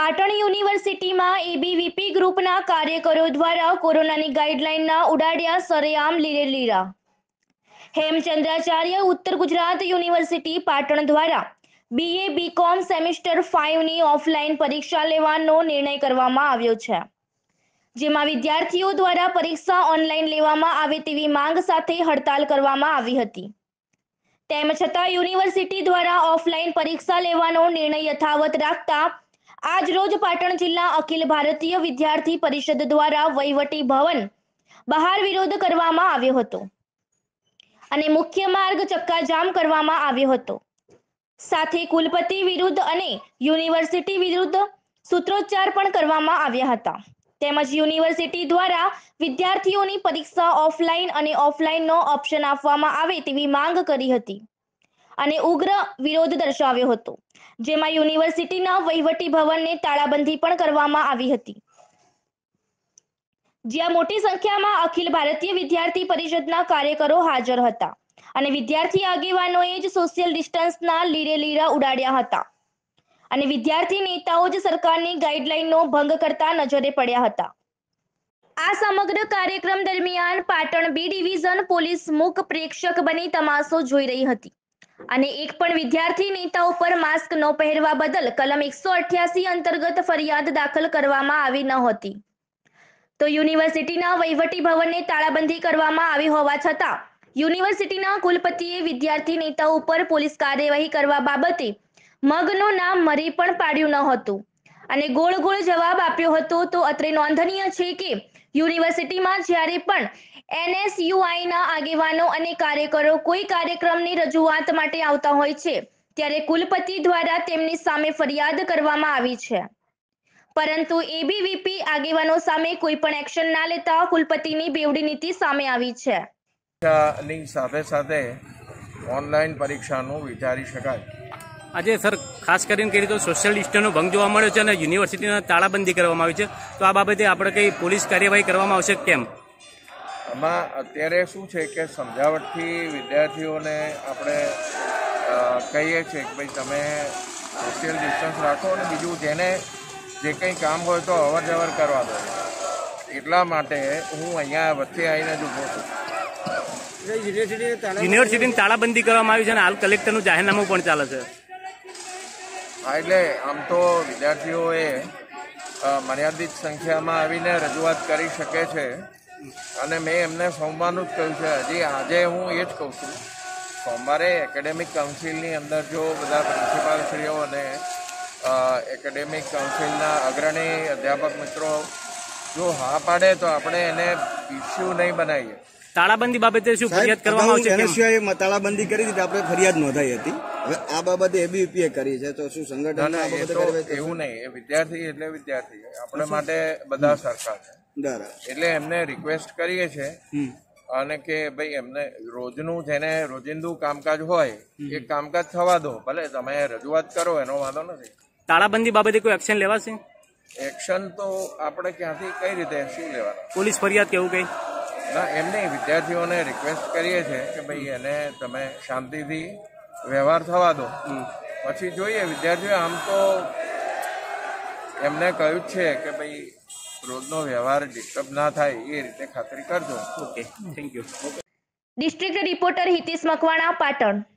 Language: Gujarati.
પાટણ યુનિવર્સિટીમાં એબીવીપી ગ્રુપના કાર્યકરો દ્વારા કોરોનાની ગાઈડલાઈનના ઉડાડ્યા સરેઆમ લીરેલીરા। હેમચંદ્રાચાર્ય ઉત્તર ગુજરાત યુનિવર્સિટી પાટણ દ્વારા બીએ બીકોમ સેમેસ્ટર 5ની ઓફલાઈન પરીક્ષા લેવાનો નિર્ણય કરવામાં આવ્યો છે, જેમાં વિદ્યાર્થીઓ દ્વારા પરીક્ષા ઓનલાઈન લેવામાં આવે તેવી માંગ સાથે હડતાલ કરવામાં આવી હતી। તેમ છતાં યુનિવર્સિટી દ્વારા ઓફલાઈન પરીક્ષા લેવાનો નિર્ણય યથાવત રાખતા આજ રોજ પાટણ જિલ્લા અખિલ ભારતીય વિદ્યાર્થી પરિષદ દ્વારા વહીવટી ભવન બહાર વિરોધ કરવામાં આવ્યો હતો અને મુખ્ય માર્ગ ચક્કાજામ કરવામાં આવ્યો હતો। સાથે કુલપતિ વિરુદ્ધ અને યુનિવર્સિટી વિરુદ્ધ સૂત્રોચ્ચાર પણ કરવામાં આવ્યા હતા। તેમજ યુનિવર્સિટી દ્વારા વિદ્યાર્થીઓની પરીક્ષા ઓફલાઈન અને ઓફલાઈનનો ઓપ્શન આપવામાં આવે તેવી માંગ કરી હતી અને ઉગ્ર વિરોધ દર્શાવ્યો હતો, જેમાં યુનિવર્સિટીના વહીવટી ભવનને તાળાબંધી પણ કરવામાં આવી હતી, જ્યાં મોટી સંખ્યામાં અખિલ ભારતીય વિદ્યાર્થી પરિષદના કાર્યકરો હાજર હતા અને વિદ્યાર્થી આગેવાનોએ જ સોશિયલ ડિસ્ટન્સના લીરેલીરા ઉડાડ્યા હતા અને વિદ્યાર્થી નેતાઓ જ સરકારની ગાઈડલાઈનનો ભંગ કરતા નજરે પડ્યા હતા। આ સમગ્ર કાર્યક્રમ દરમિયાન પાટણ બી ડિવિઝન પોલીસ મૂક પ્રેક્ષક બની તમાશો જોઈ રહી હતી અને એક પણ વિદ્યાર્થી નેતા ઉપર માસ્ક ન પહેરવા બદલ કલમ 188 અંતર્ગત ફરિયાદ દાખલ કરવામાં આવી ન હતી। તો યુનિવર્સિટીના વહીવટી ભવનને તાળાબંધી કરવામાં આવી હોવા છતાં યુનિવર્સિટીના કુલપતિએ વિદ્યાર્થી નેતાઓ ઉપર પોલીસ કાર્યવાહી કરવા બાબતે મગનું નામ મરી પણ પાડ્યું ન હતું અને ગોળ ગોળ જવાબ આપ્યો હતો। તો અત્રે નોંધનીય છે કે યુનિવર્સિટીમાં જ્યારે પણ એનએસયુઆઈના આગેવાનો અને કાર્યકરો કોઈ કાર્યક્રમની રજૂઆત માટે આવતા હોય છે, ત્યારે કુલપતિ દ્વારા તેમની સામે ફરિયાદ કરવામાં આવી છે, પરંતુ એબીવીપી આગેવાનો સામે કોઈ પણ એક્શન ના લેતા કુલપતિની બેવડી નીતિ સામે આવી છે। ની સાથે સાથે ઓનલાઈન પરીક્ષાનું વિચારી શકાય। આજે સર ખાસ કરીને કઈ રીતે સોશિયલ ડિસ્ટન્સનો ભંગ જોવા મળ્યો છે અને યુનિવર્સિટીને તાળાબંધી કરવામાં આવી છે, તો આ બાબતે આપણે કઈ પોલીસ કાર્યવાહી કરવામાં આવશે કેમ? આમાં અત્યારે શું છે કે સમજાવટથી વિદ્યાર્થીઓને આપણે કહીએ છીએ કે ભાઈ તમે સોશિયલ ડિસ્ટન્સ રાખો અને બીજું જેને જે કંઈ કામ હોય તો અવર જવર કરવા દો, એટલા માટે હું અહીંયા વચ્ચે આવીને જ ઊભો છું। યુનિવર્સિટીની તાળાબંધી કરવામાં આવી છે અને હાલ કલેક્ટરનું જાહેરનામું પણ ચાલે છે। હા, એટલે આમ તો વિદ્યાર્થીઓએ મર્યાદિત સંખ્યામાં આવીને રજૂઆત કરી શકે છે અને મેં એમને સોમવારનું જ કહ્યું છે। હજી આજે હું એ જ કહું છું, સોમવારે એકેડેમિક કાઉન્સિલની અંદર જો બધા પ્રિન્સિપાલશ્રીઓ અને એકેડેમિક કાઉન્સિલના અગ્રણી અધ્યાપક મિત્રો જો હા પાડે તો આપણે એને ઇસ્યુ નહીં બનાવીએ। તાળાબંધી બાબતે શું ફરિયાદ કરવામાં આવશે? એનએસયુઆઈએ તાળાબંધી કરી દીધી, આપણે ફરિયાદ નોંધાઈ હતી। હવે આ બાબતે એબીવીપીએ કરી છે, તો શું સંગઠન એવું નહીં, એ વિદ્યાર્થી એટલે વિદ્યાર્થી, આપણે માટે બધા સરખા છે, એટલે એમને રિક્વેસ્ટ કરીએ છીએ અને કે ભાઈ એમને રોજનું જેને રોજિંદુ કામકાજ હોય એ કામકાજ થવા દો, ભલે તમે રજૂઆત કરો એનો વાંધો નથી। તાળાબંધી બાબતે કોઈ એક્શન લેવાશે? એક્શન તો આપણે ક્યાંથી કઈ રીતે શું લેવાના? પોલીસ ફરિયાદ કેવું કઈ ના, એમ નહીં, વિદ્યાર્થીઓને રિક્વેસ્ટ કરીએ છીએ કે ભાઈ એને તમે શાંતિથી વ્યવહાર થવા દો, પછી જોઈએ। વિદ્યાર્થીઓ આમ તો એમને કહ્યું જ છે કે ભાઈ રોજનો વ્યવહાર ડિસ્ટર્બ ના થાય એ રીતે ખાતરી કરજો। Okay, thank you. District reporter Hitesh Makwana, Patan.